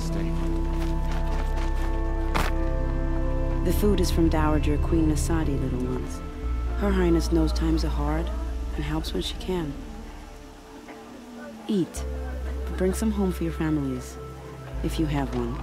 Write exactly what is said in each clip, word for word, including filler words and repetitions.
mistake. The food is from Dowager Queen Nasadi, little ones. Her Highness knows times are hard and helps when she can. Eat, but bring some home for your families, if you have one.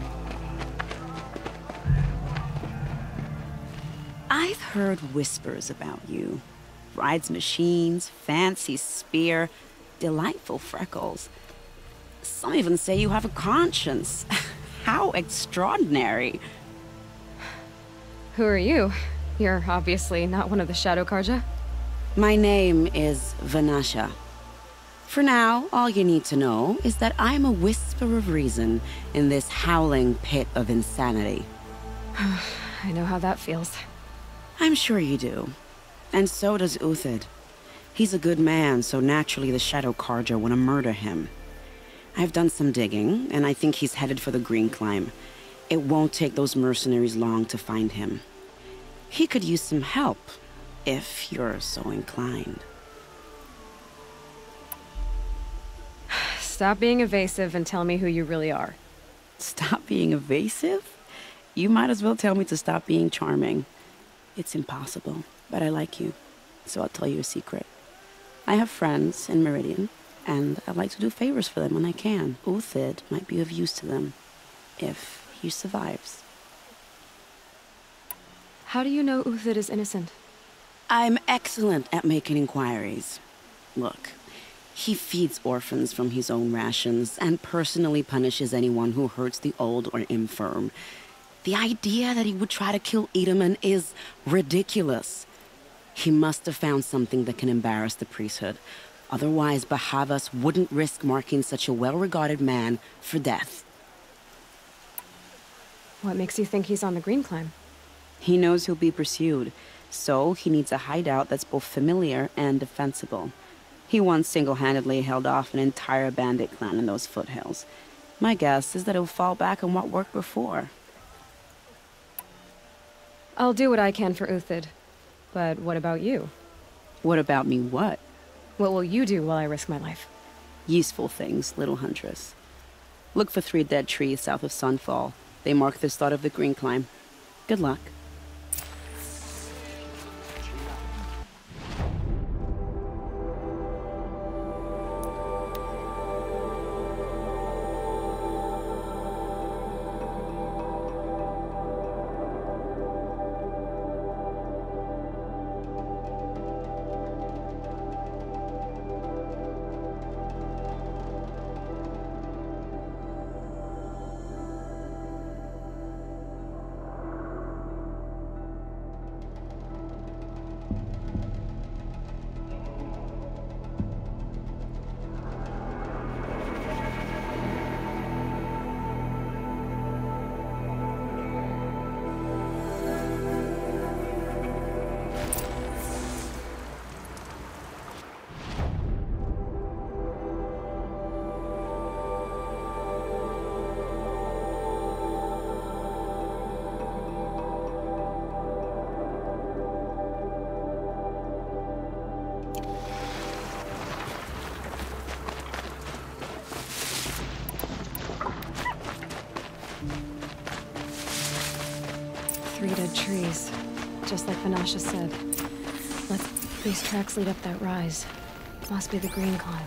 I've heard whispers about you. Rides machines, fancy spear, delightful freckles. Some even say you have a conscience. How extraordinary. Who are you? You're obviously not one of the Shadow Carja. My name is Vanasha. For now, all you need to know is that I'm a whisper of reason in this howling pit of insanity. I know how that feels. I'm sure you do. And so does Uthid. He's a good man, so naturally the Shadow Carja want to murder him. I've done some digging, and I think he's headed for the Green Climb. It won't take those mercenaries long to find him. He could use some help, if you're so inclined. Stop being evasive and tell me who you really are. Stop being evasive? You might as well tell me to stop being charming. It's impossible, but I like you, so I'll tell you a secret. I have friends in Meridian, and I like to do favors for them when I can. Uthid might be of use to them, if he survives. How do you know Uthid is innocent? I'm excellent at making inquiries. Look, he feeds orphans from his own rations and personally punishes anyone who hurts the old or infirm. The idea that he would try to kill Edaman is ridiculous. He must have found something that can embarrass the priesthood. Otherwise, Bahavas wouldn't risk marking such a well-regarded man for death. What makes you think he's on the Green Climb? He knows he'll be pursued, so he needs a hideout that's both familiar and defensible. He once single-handedly held off an entire bandit clan in those foothills. My guess is that he'll fall back on what worked before. I'll do what I can for Uthid. But what about you? What about me what? What will you do while I risk my life? Useful things, little huntress. Look for three dead trees south of Sunfall. They mark the start of the Green Climb. Good luck. Three dead trees, just like Vanasha said. Let's... These tracks lead up that rise. Must be the Green Climb.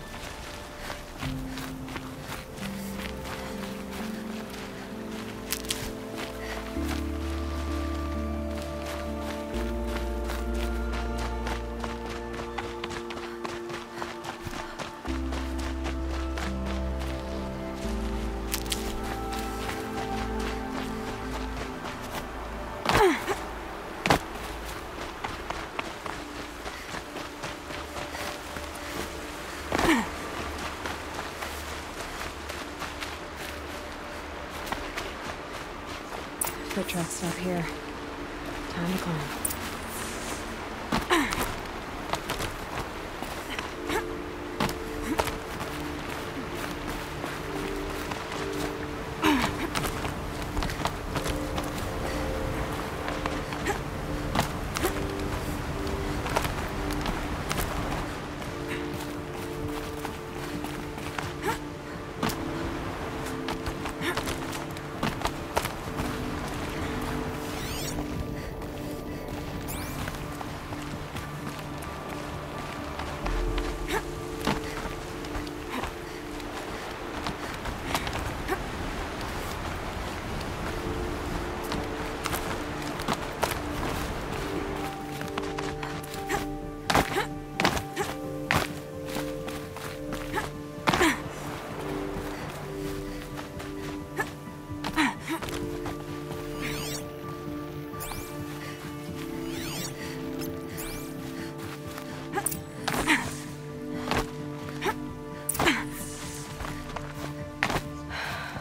Foot tracks stop here. Time to climb.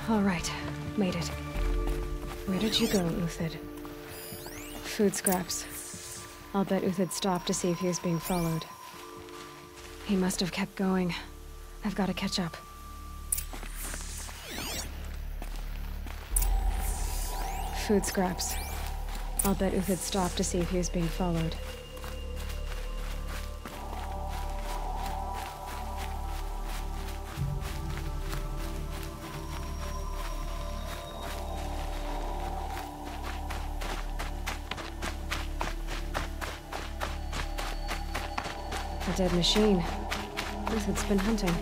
All right, made it. Where did you go, Uthid? Food scraps. I'll bet Uthid stopped to see if he was being followed. He must have kept going. I've got to catch up. Food scraps. I'll bet Uthid stopped to see if he was being followed. A dead machine. Uthid's been hunting.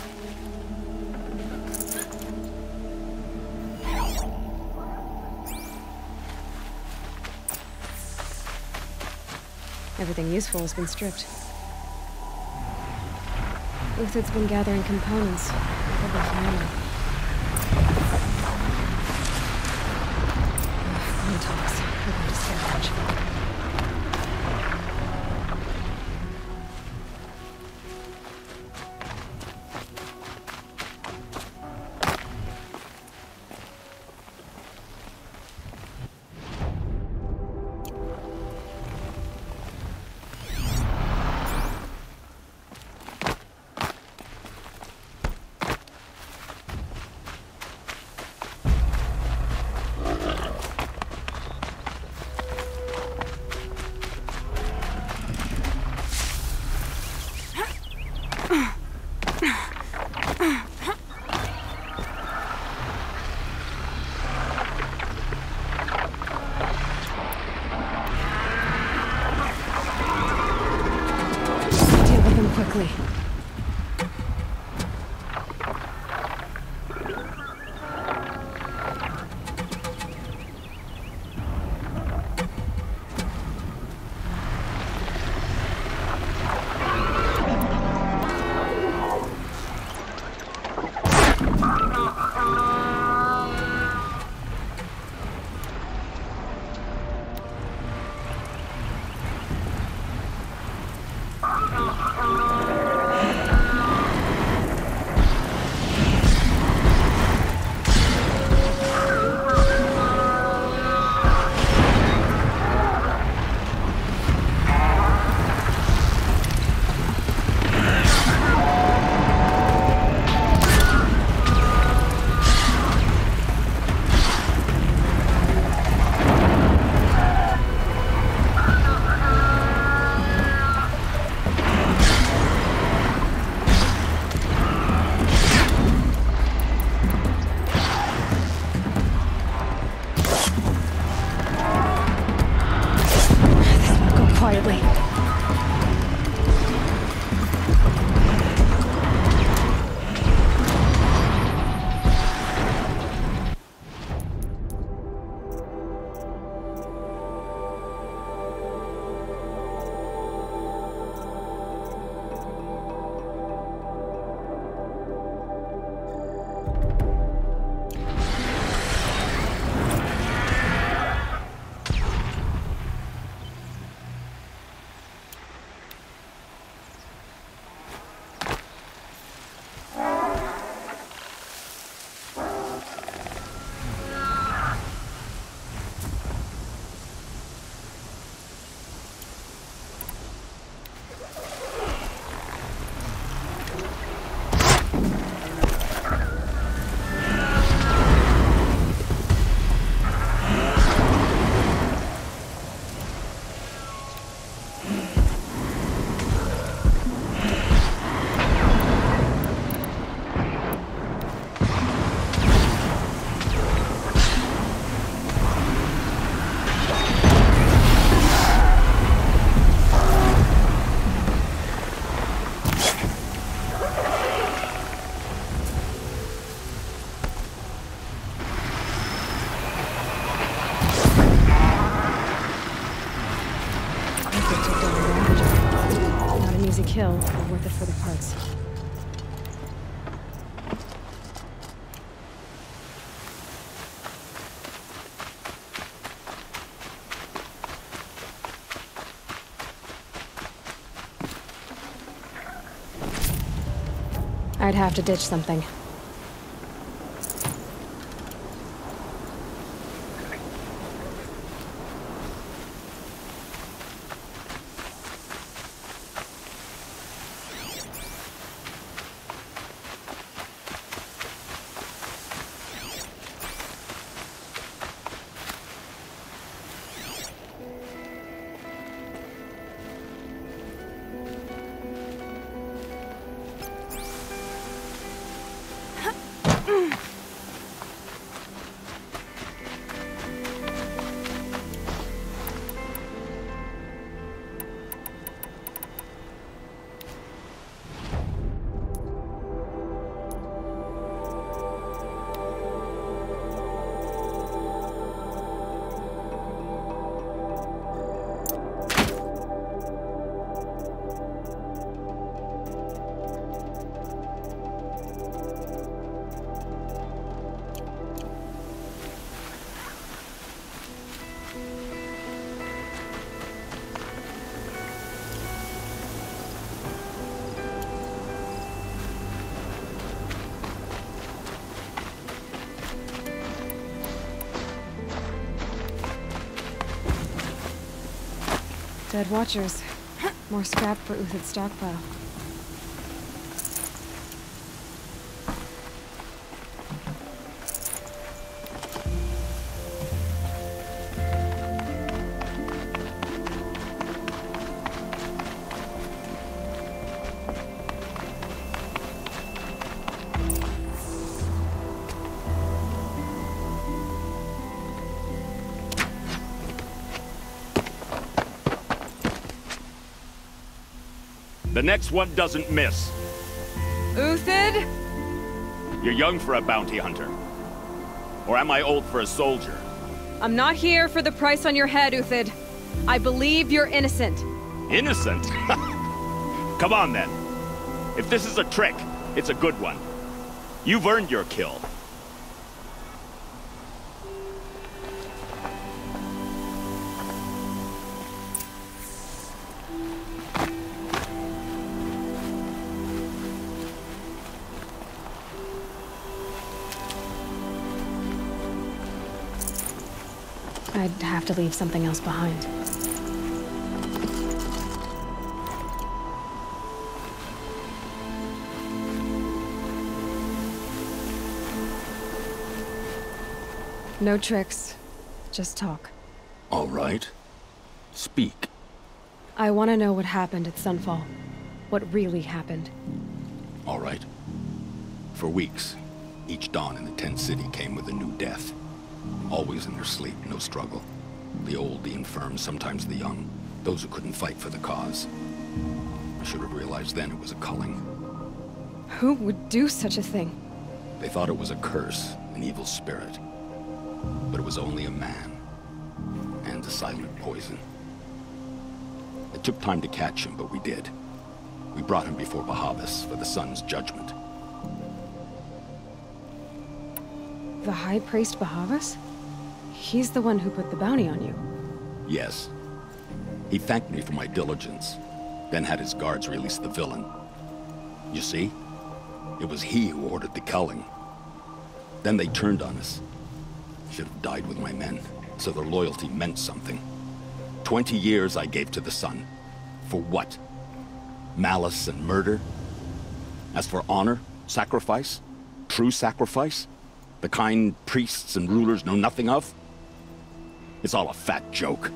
Everything useful has been stripped. Uthid's been gathering components, probably for ammo. One talks. We're going to scavenge. Quickly. Kill, but worth it for the parts. I'd have to ditch something. Dead Watchers. More scrap for Uthid's stockpile. The next one doesn't miss. Uthid? You're young for a bounty hunter. Or am I old for a soldier? I'm not here for the price on your head, Uthid. I believe you're innocent. Innocent? Come on, then. If this is a trick, it's a good one. You've earned your kill. I'd have to leave something else behind. No tricks. Just talk. All right. Speak. I want to know what happened at Sunfall. What really happened. All right. For weeks, each dawn in the Tent City came with a new death. Always in their sleep, no struggle. The old, the infirm, sometimes the young. Those who couldn't fight for the cause. I should have realized then it was a culling. Who would do such a thing? They thought it was a curse, an evil spirit. But it was only a man. And a silent poison. It took time to catch him, but we did. We brought him before Bahavas for the sun's judgment. The High Priest Bahavas? He's the one who put the bounty on you. Yes. He thanked me for my diligence, then had his guards release the villain. You see? It was he who ordered the culling. Then they turned on us. Should have died with my men, so their loyalty meant something. Twenty years I gave to the sun. For what? Malice and murder? As for honor, sacrifice, true sacrifice, the kind priests and rulers know nothing of? It's all a fat joke.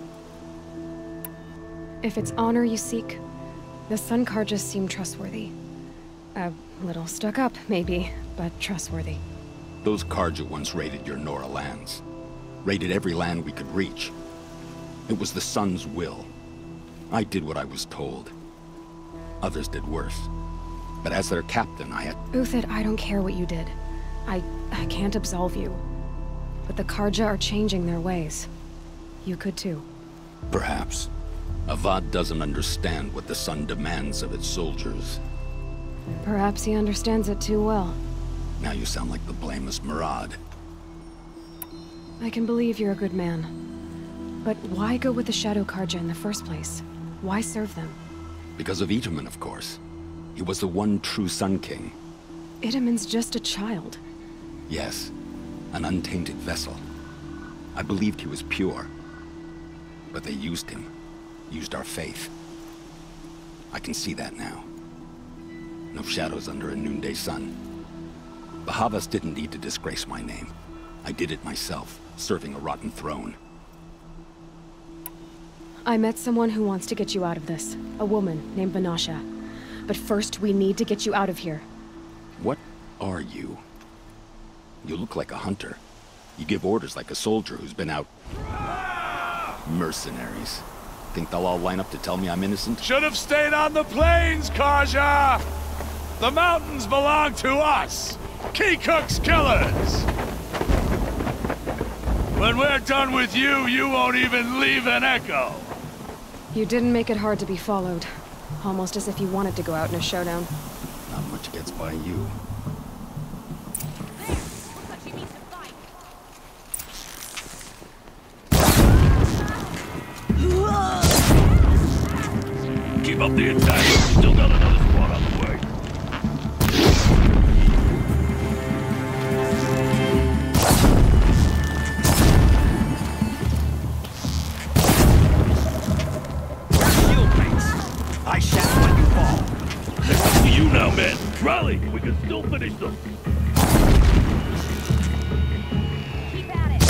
If it's honor you seek, the Sun Carjas seem trustworthy. A little stuck up, maybe, but trustworthy. Those Carja once raided your Nora lands. Raided every land we could reach. It was the Sun's will. I did what I was told. Others did worse. But as their captain, I had... Uthid, I don't care what you did. I... I can't absolve you. But the Carja are changing their ways. You could too. Perhaps. Avad doesn't understand what the Sun demands of its soldiers. Perhaps he understands it too well. Now you sound like the blameless Murad. I can believe you're a good man. But why go with the Shadow Carja in the first place? Why serve them? Because of Itamen, of course. He was the one true Sun King. Itamen's just a child. Yes, an untainted vessel. I believed he was pure. But they used him. Used our faith. I can see that now. No shadows under a noonday sun. Bahavas didn't need to disgrace my name. I did it myself, serving a rotten throne. I met someone who wants to get you out of this. A woman named Vanasha. But first, we need to get you out of here. What are you? You look like a hunter. You give orders like a soldier who's been out... Mercenaries. Think they'll all line up to tell me I'm innocent? Should have stayed on the plains, Carja! The mountains belong to us! Keekook's killers! When we're done with you, you won't even leave an echo! You didn't make it hard to be followed. Almost as if you wanted to go out in a showdown. Not much gets by you. Keep up the attack. Still got another squad on the way. can still finish them. Keep at it.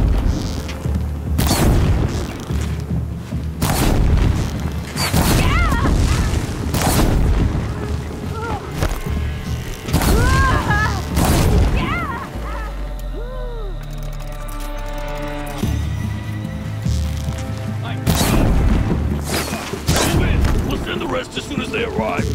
We'll send the rest as soon as they arrive.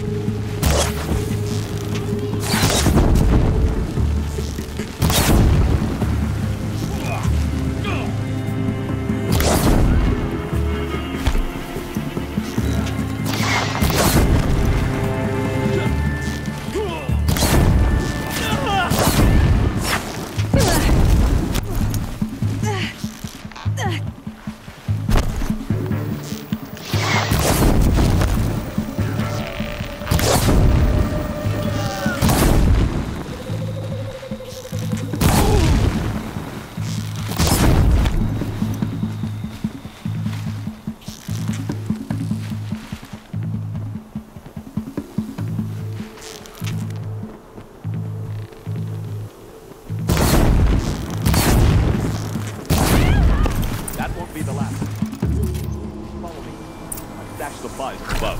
That won't be the last. Follow me. I've stashed supplies above.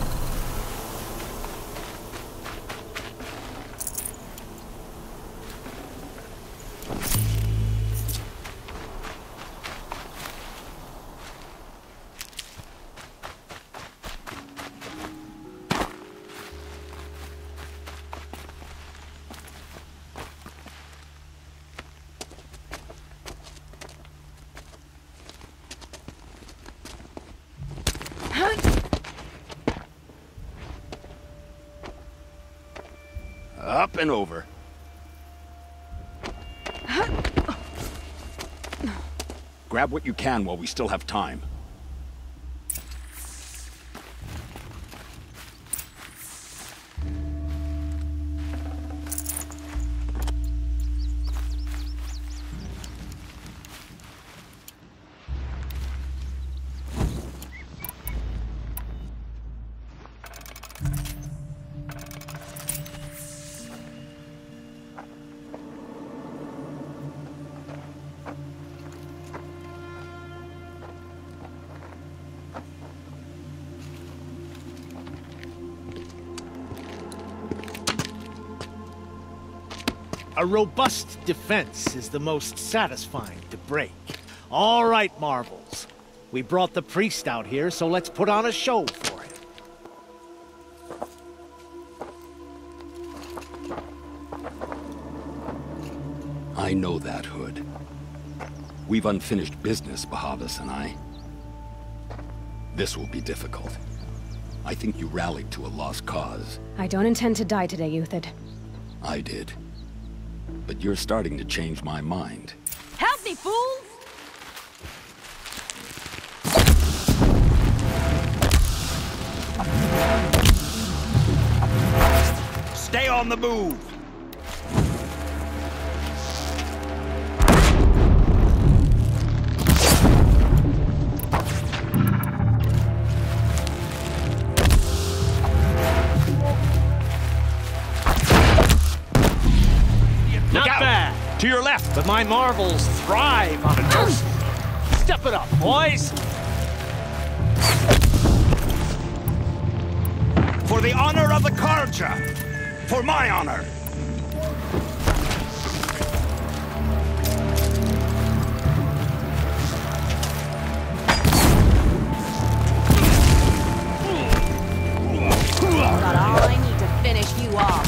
Up and over. Grab what you can while we still have time. A robust defense is the most satisfying to break. All right, Marvels. We brought the priest out here, so let's put on a show for him. I know that, Hood. We've unfinished business, Bahavas and I. This will be difficult. I think you rallied to a lost cause. I don't intend to die today, Uthid. I did. But you're starting to change my mind. Help me, fools! Stay on the move! Not bad, To your left! but my Marvels thrive on adversity. Step it up, boys! For the honor of the Karja! For my honor! Got all I need to finish you off.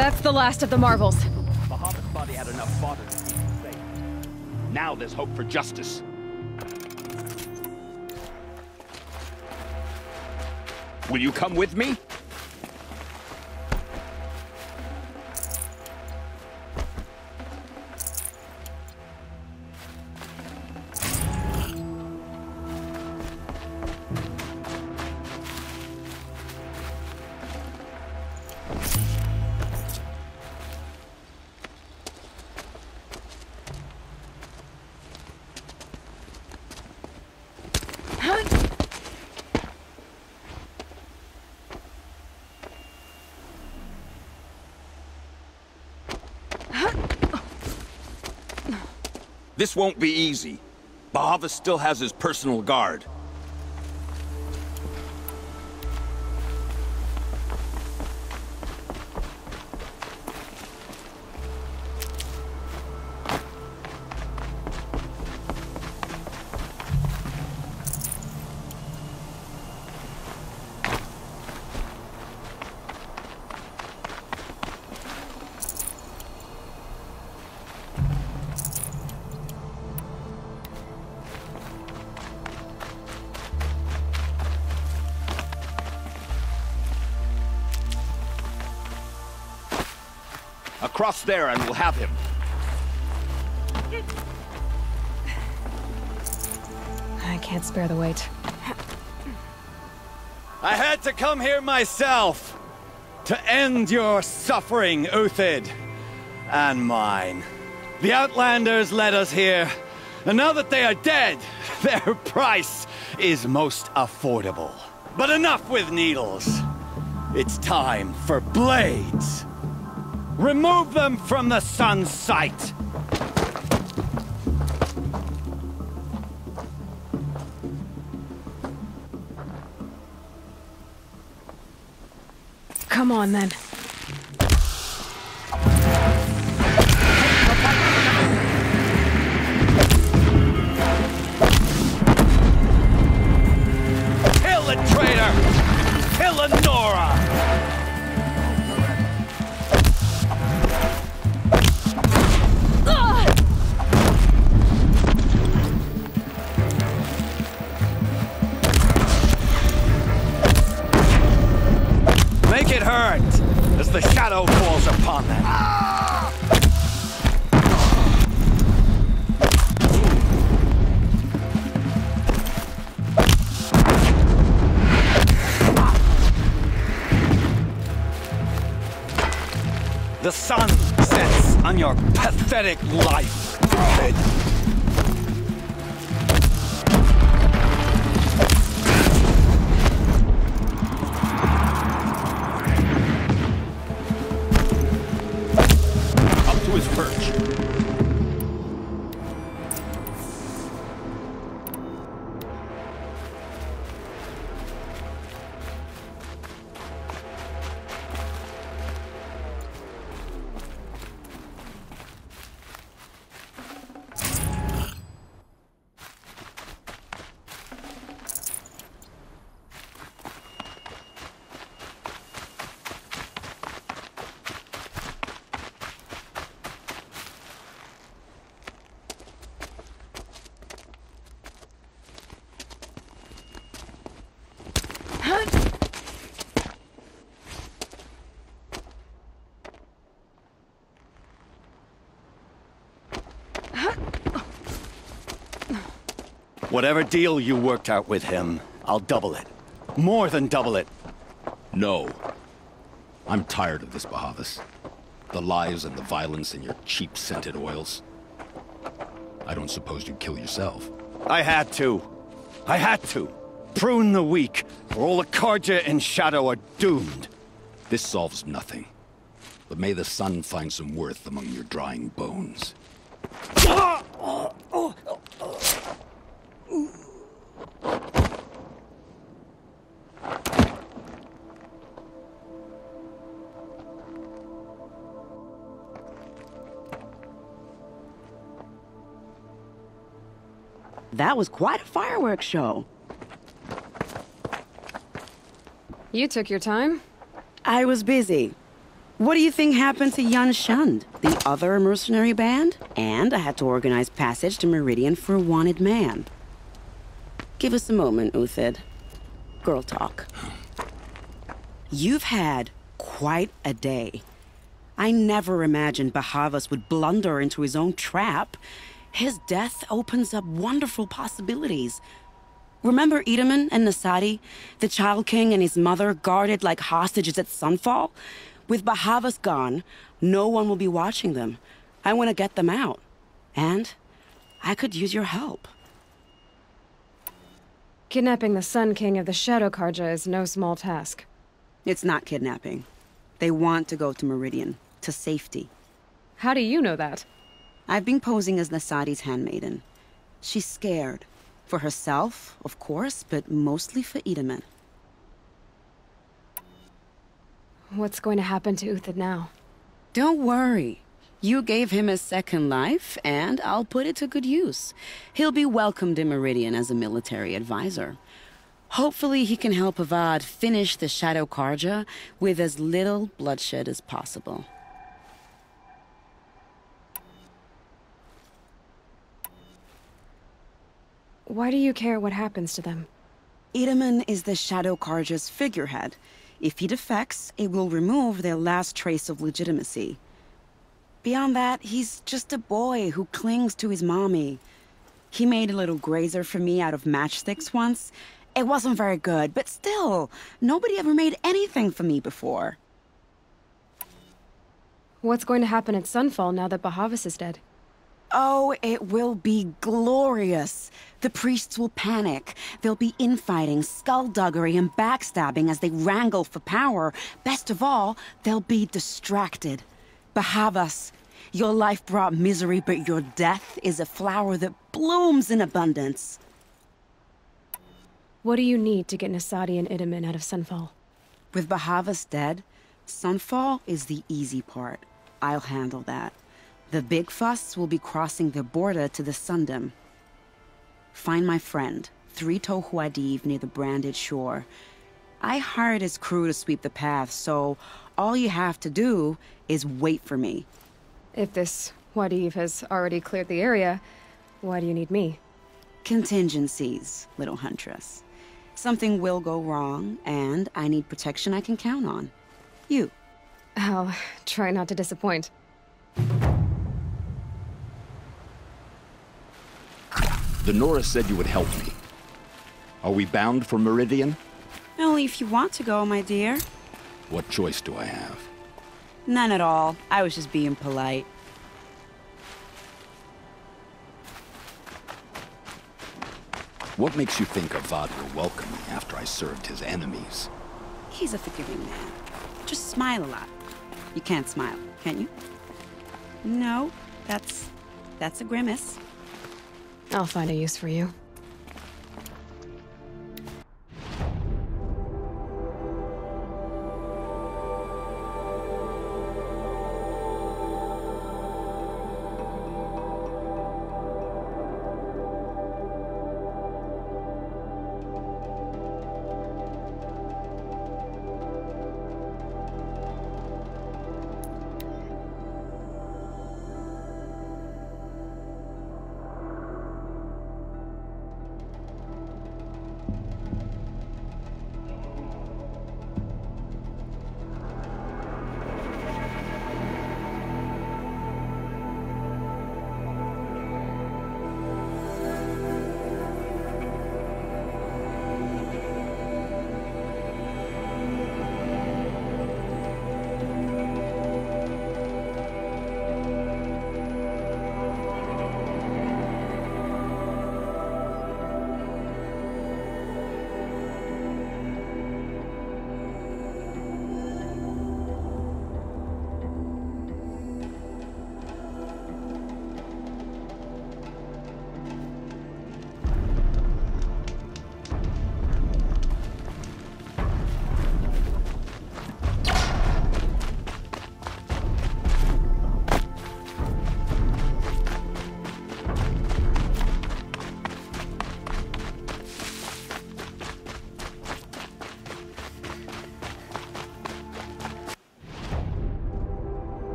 That's the last of the marvels. Bahamut thought he had enough fodder to keep him safe. Now there's hope for justice. Will you come with me? This won't be easy. Bahavas still has his personal guard. Across there and we'll have him. I can't spare the weight. I had to come here myself to end your suffering, Uthid, and mine. The Outlanders led us here, and now that they are dead, their price is most affordable. But enough with needles. It's time for blades. Remove them from the sun's sight! Come on, then. Kill the traitor! Kill Nora! Make it hurt as the shadow falls upon them. The sun sets on your pathetic life, Ed. His perch. Whatever deal you worked out with him, I'll double it. More than double it. No. I'm tired of this, Bahavas. The lies and the violence and your cheap scented oils. I don't suppose you'd kill yourself. I had to. I had to. Prune the weak, or all the Carja in Shadow are doomed. This solves nothing. But may the sun find some worth among your drying bones. That was quite a fireworks show. You took your time? I was busy. What do you think happened to Yan Shund, the other mercenary band? And I had to organize passage to Meridian for a wanted man. Give us a moment, Uthid. Girl talk. You've had quite a day. I never imagined Bahavas would blunder into his own trap. His death opens up wonderful possibilities. Remember Edaman and Nasadi, the Child King and his mother guarded like hostages at Sunfall? With Bahavas gone, no one will be watching them. I want to get them out. And I could use your help. Kidnapping the Sun King of the Shadow Karja is no small task. It's not kidnapping. They want to go to Meridian, to safety. How do you know that? I've been posing as Nasadi's handmaiden. She's scared. For herself, of course, but mostly for Edaman. What's going to happen to Uthid now? Don't worry. You gave him a second life, and I'll put it to good use. He'll be welcomed in Meridian as a military advisor. Hopefully he can help Avad finish the Shadow Karja with as little bloodshed as possible. Why do you care what happens to them? Edaman is the Shadow Karja's figurehead. If he defects, it will remove their last trace of legitimacy. Beyond that, he's just a boy who clings to his mommy. He made a little grazer for me out of matchsticks once. It wasn't very good, but still, nobody ever made anything for me before. What's going to happen at Sunfall now that Bahavas is dead? Oh, it will be glorious. The priests will panic. There'll be infighting, skullduggery, and backstabbing as they wrangle for power. Best of all, they'll be distracted. Bahavas, your life brought misery, but your death is a flower that blooms in abundance. What do you need to get Nasadi and Edaman out of Sunfall? With Bahavas dead, Sunfall is the easy part. I'll handle that. The big fuss will be crossing the border to the Sundom. Find my friend, Three-Toe Huadiv, near the Branded Shore. I hired his crew to sweep the path, so all you have to do is wait for me. If this Huadiv has already cleared the area, why do you need me? Contingencies, little huntress. Something will go wrong, and I need protection I can count on. You. I'll try not to disappoint. The Nora said you would help me. Are we bound for Meridian? Only if you want to go, my dear. What choice do I have? None at all. I was just being polite. What makes you think Avad will welcome me after I served his enemies? He's a forgiving man. Just smile a lot. You can't smile, can you? No, that's... that's a grimace. I'll find a use for you.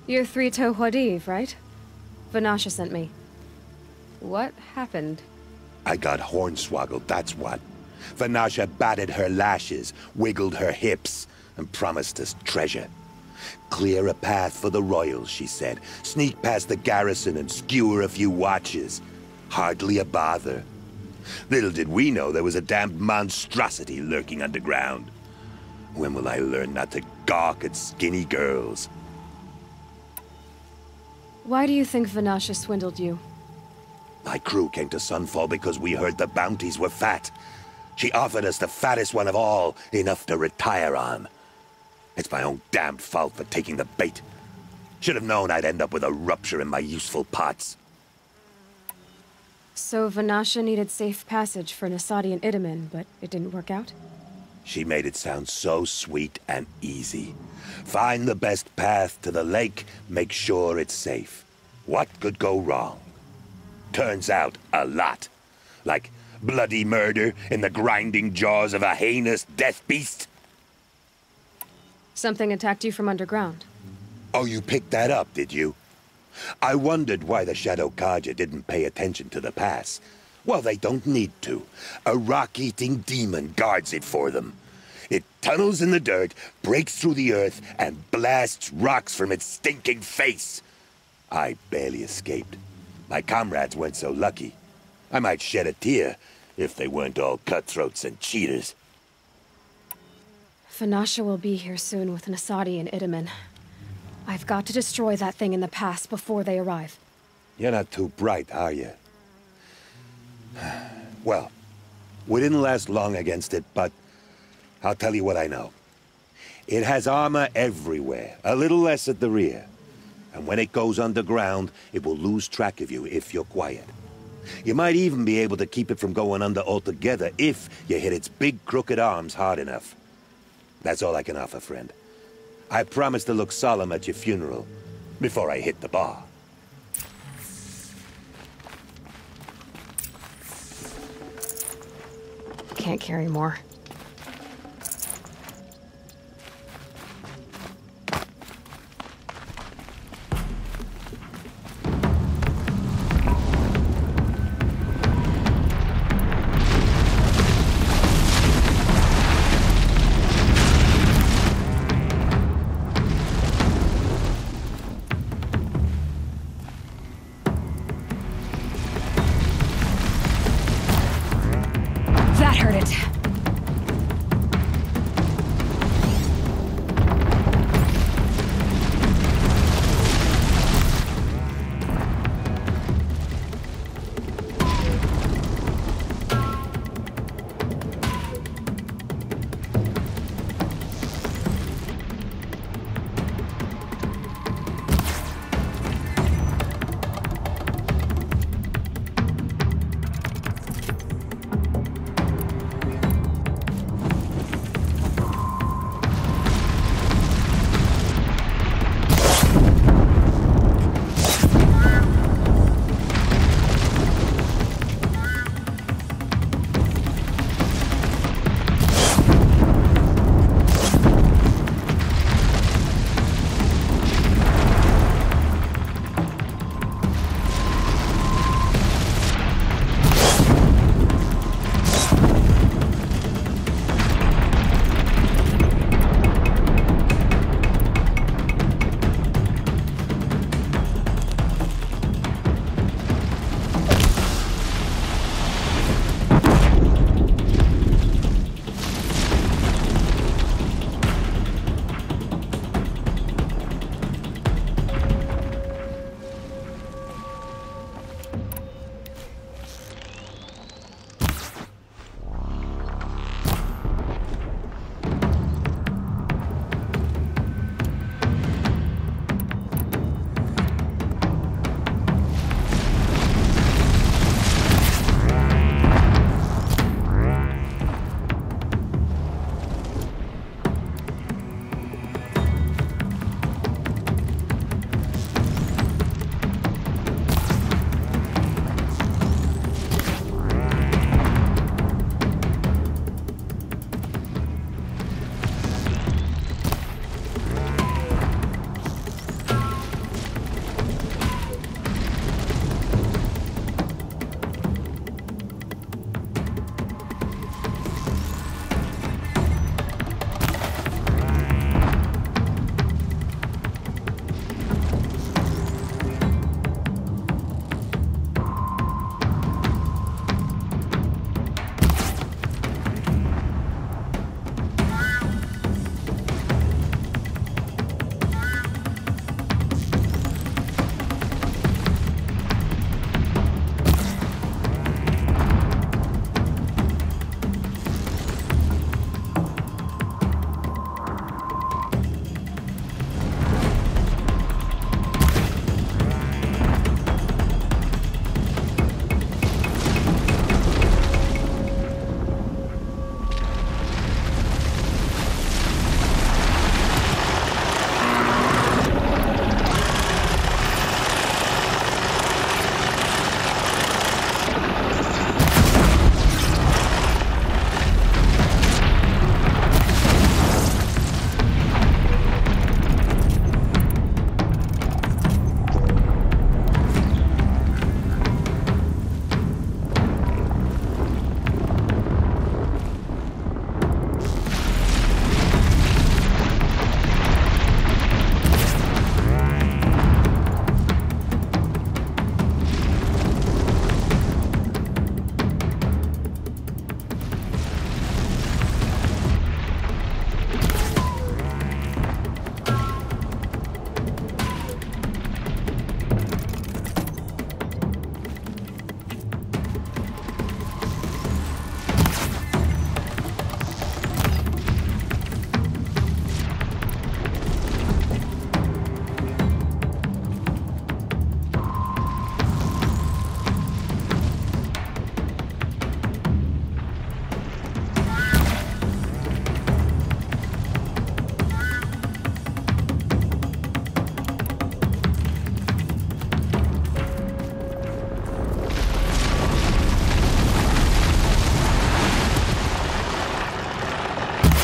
You're Three Toe Huadiv, right? Vanasha sent me. What happened? I got hornswoggled, that's what. Vanasha batted her lashes, wiggled her hips, and promised us treasure. Clear a path for the royals, she said. Sneak past the garrison and skewer a few watches. Hardly a bother. Little did we know there was a damned monstrosity lurking underground. When will I learn not to gawk at skinny girls? Why do you think Vanasha swindled you? My crew came to Sunfall because we heard the bounties were fat. She offered us the fattest one of all, enough to retire on. It's my own damned fault for taking the bait. Should have known I'd end up with a rupture in my useful parts. So Vanasha needed safe passage for Nasadi and Itamen, but it didn't work out? She made it sound so sweet and easy. Find the best path to the lake, make sure it's safe. What could go wrong? Turns out, a lot. Like bloody murder in the grinding jaws of a heinous death beast. Something attacked you from underground. Oh, you picked that up, did you? I wondered why the Shadow Carja didn't pay attention to the pass. Well, they don't need to. A rock-eating demon guards it for them. It tunnels in the dirt, breaks through the earth, and blasts rocks from its stinking face. I barely escaped. My comrades weren't so lucky. I might shed a tear if they weren't all cutthroats and cheaters. Vanasha will be here soon with Nasadi and Itamen. I've got to destroy that thing in the pass before they arrive. You're not too bright, are you? Well, we didn't last long against it, but I'll tell you what I know. It has armor everywhere, a little less at the rear. And when it goes underground, it will lose track of you if you're quiet. You might even be able to keep it from going under altogether if you hit its big crooked arms hard enough. That's all I can offer, friend. I promise to look solemn at your funeral before I hit the bar. Can't carry more.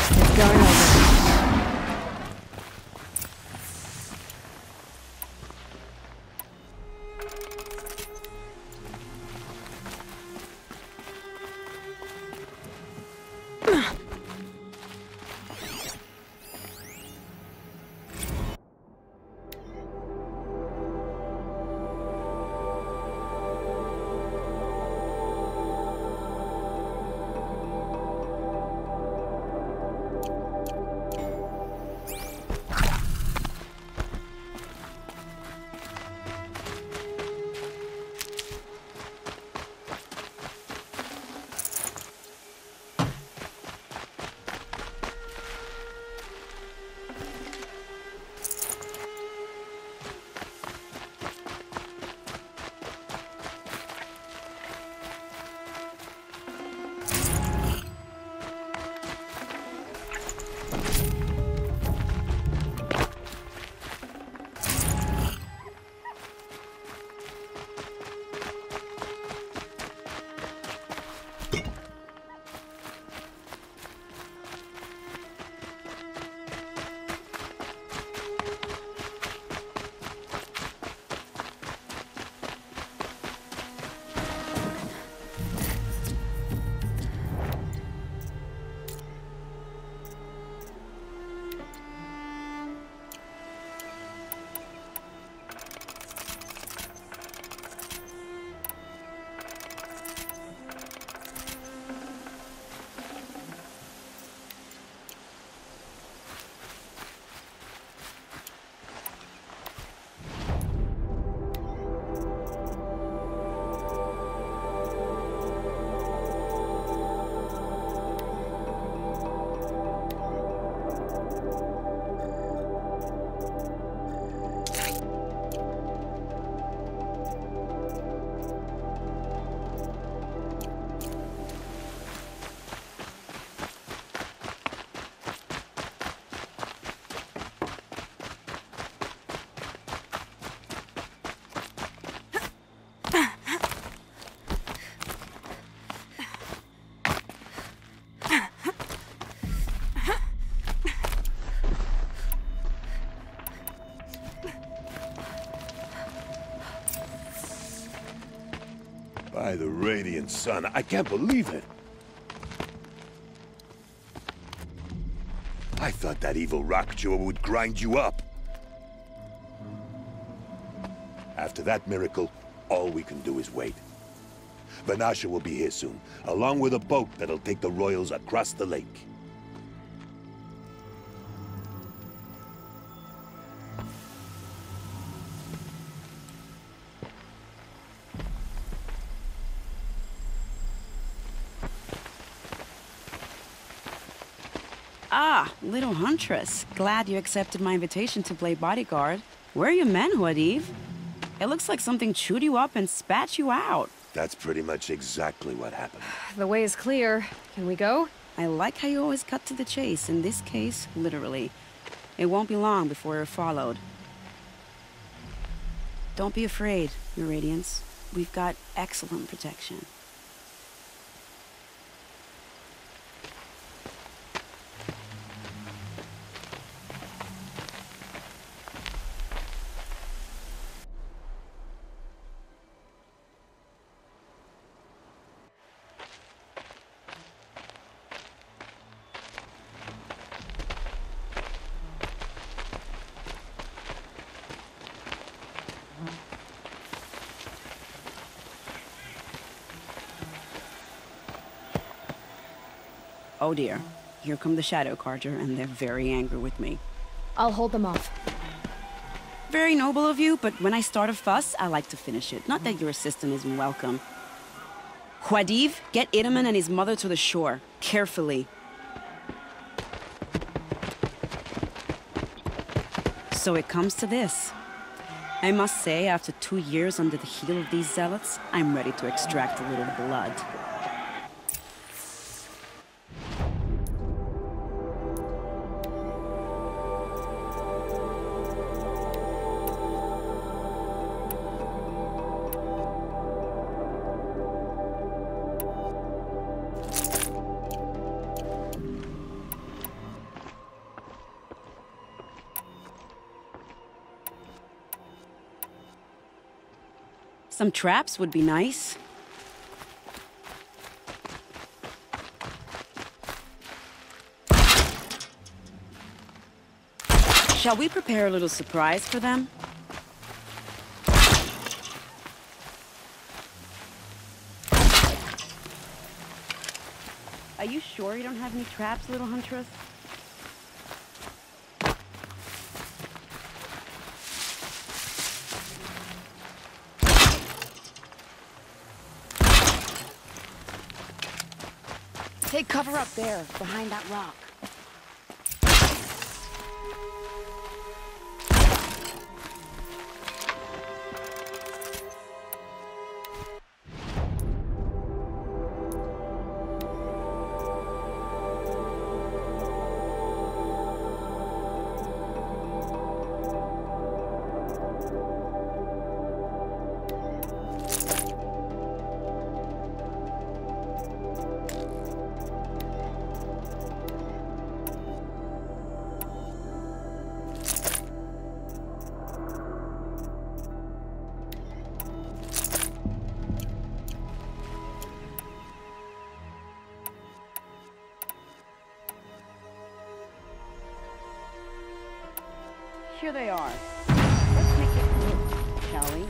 It's going over. By the radiant sun, I can't believe it. I thought that evil rock chewer would grind you up. After that miracle, all we can do is wait. Vanasha will be here soon, along with a boat that'll take the royals across the lake. Ah, little huntress. Glad you accepted my invitation to play bodyguard. Where are your men, Huadiv? It looks like something chewed you up and spat you out. That's pretty much exactly what happened. The way is clear. Can we go? I like how you always cut to the chase. In this case, literally. It won't be long before we're followed. Don't be afraid, Your Radiance. We've got excellent protection. Oh dear, here come the Shadow Carter, and they're very angry with me. I'll hold them off. Very noble of you, but when I start a fuss, I like to finish it. Not that your assistant isn't welcome. Huadiv, get Itaman and his mother to the shore. Carefully. So it comes to this. I must say, after two years under the heel of these zealots, I'm ready to extract a little blood. Some traps would be nice. Shall we prepare a little surprise for them? Are you sure you don't have any traps, little huntress? Take cover up there, behind that rock. Here they are. Let's make it quick, shall we?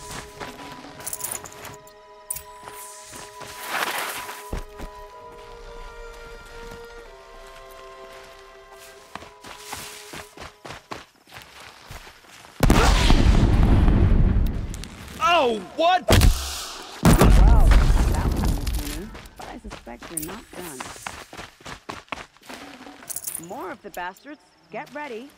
Oh, what? Well, that was entertaining, but I suspect you're not done. More of the bastards. Get ready.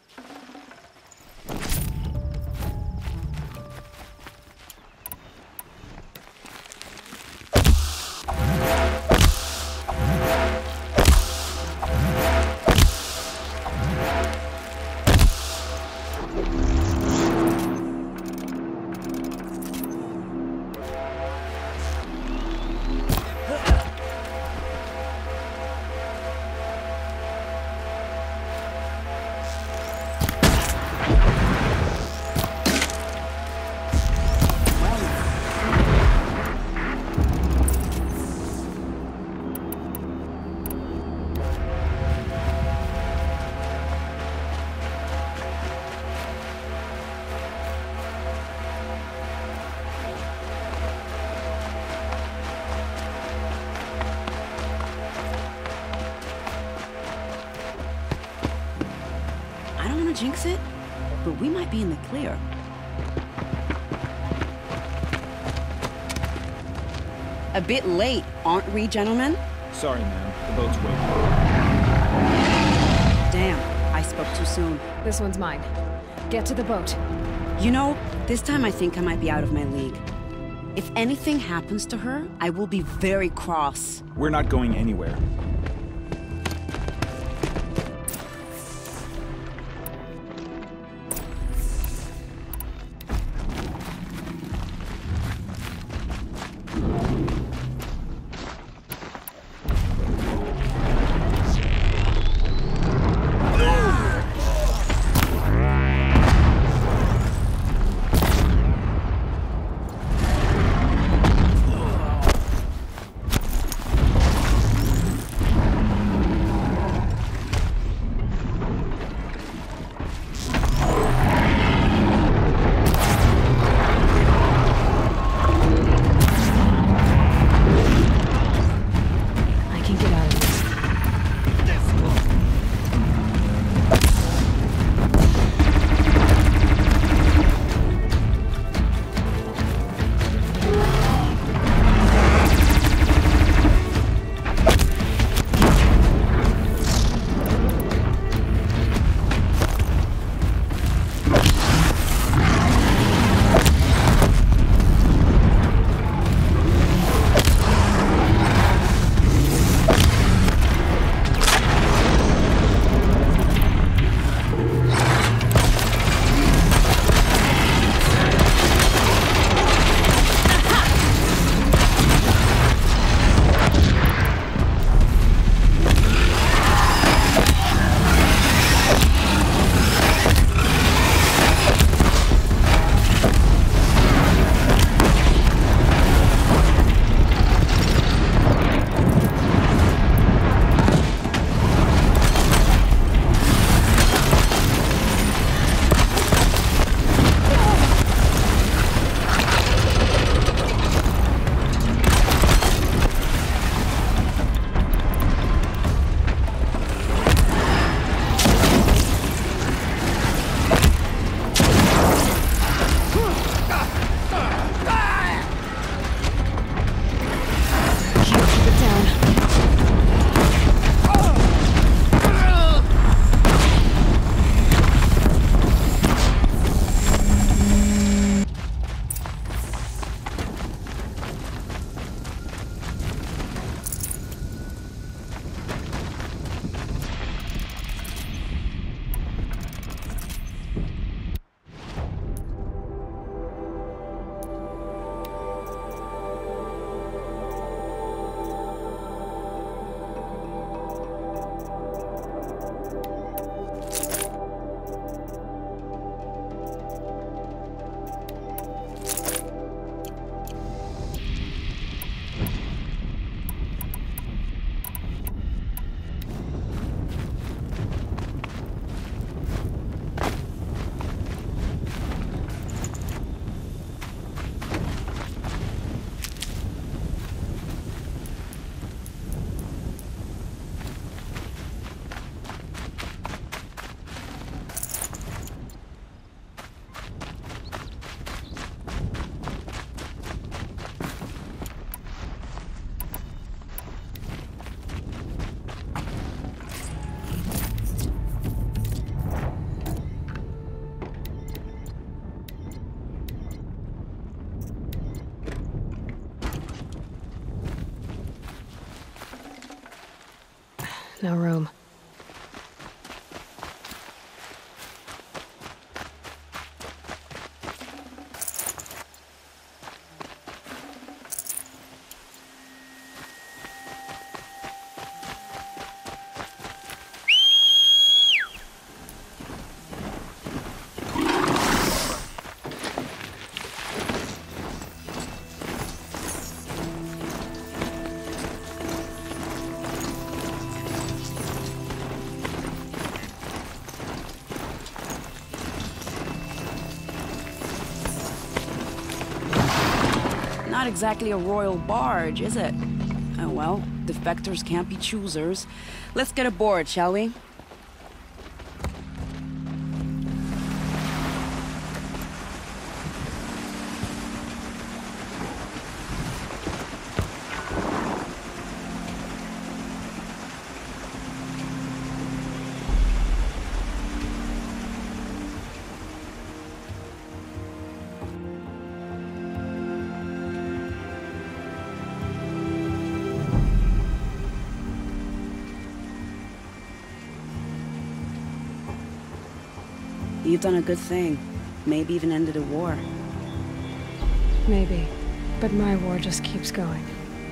Jinx it, but we might be in the clear. A bit late, aren't we, gentlemen? Sorry, ma'am. The boat's waiting. Damn, I spoke too soon. This one's mine. Get to the boat. You know, this time I think I might be out of my league. If anything happens to her, I will be very cross. We're not going anywhere. No room. Not exactly a royal barge, is it? Oh well, defectors can't be choosers. Let's get aboard, shall we? You've done a good thing. Maybe even ended a war. Maybe. But my war just keeps going.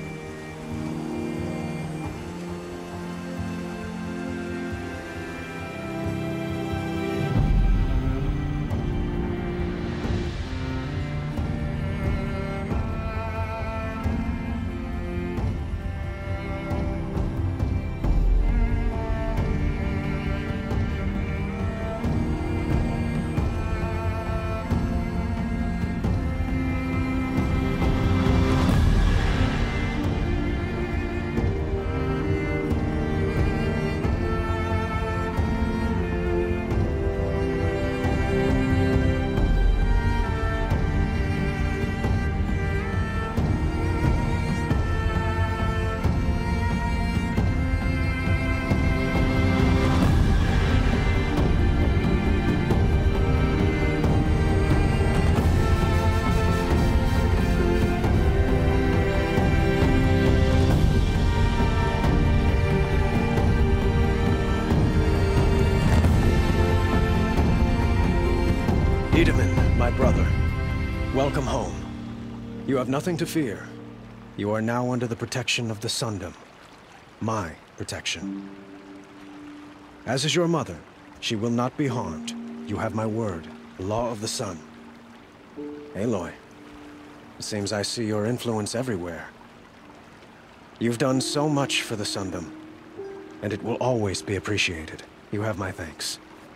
Itamen, my brother, welcome home. You have nothing to fear. You are now under the protection of the Sundom. My protection. As is your mother, she will not be harmed. You have my word, the law of the sun. Aloy, it seems I see your influence everywhere. You've done so much for the Sundom, and it will always be appreciated. You have my thanks.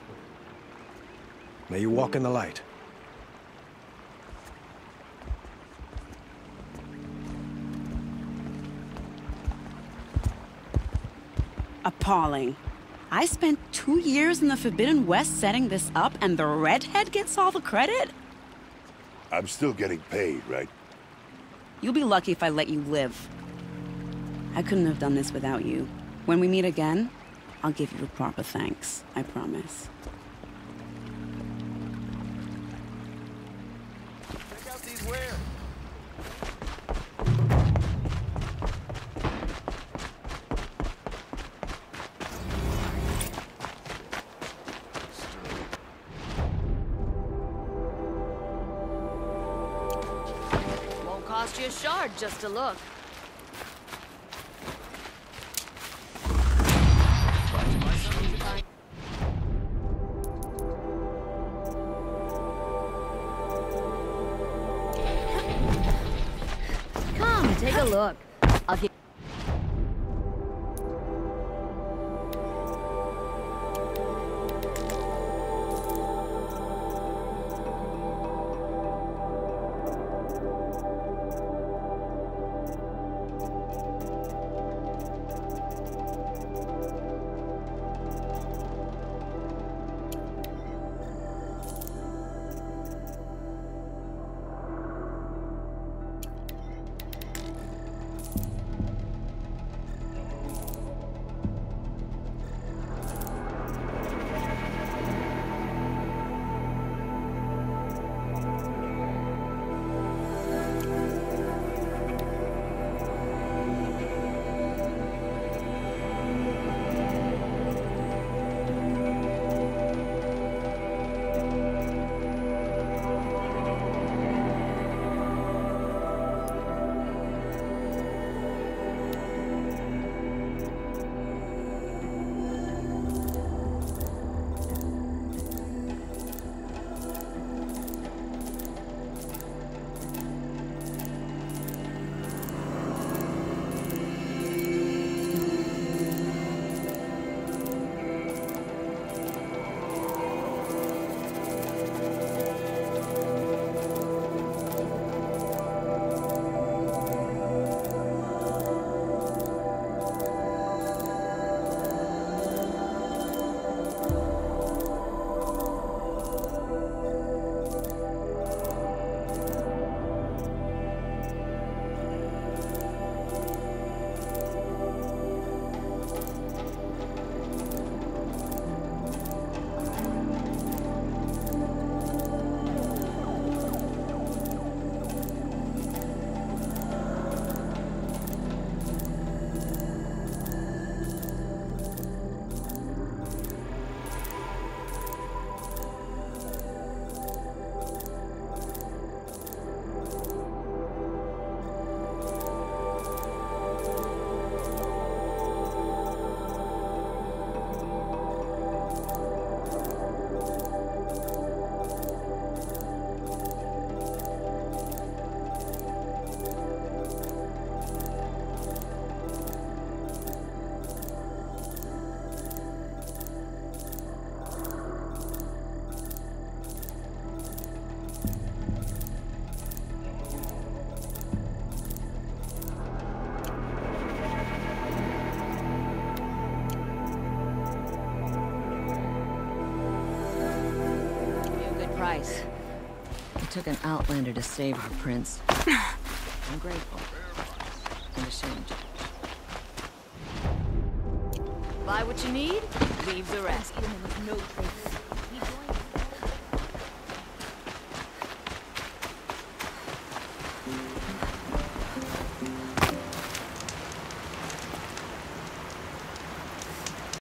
May you walk in the light. Appalling. I spent two years in the Forbidden West setting this up, and the redhead gets all the credit? I'm still getting paid, right? You'll be lucky if I let you live. I couldn't have done this without you. When we meet again, I'll give you a proper thanks, I promise. Check out these wares. Won't cost you a shard just to look. Come, take a look. I'll give price. It took an outlander to save our prince. I'm grateful. And ashamed. Buy what you need, leave the rest. No trace.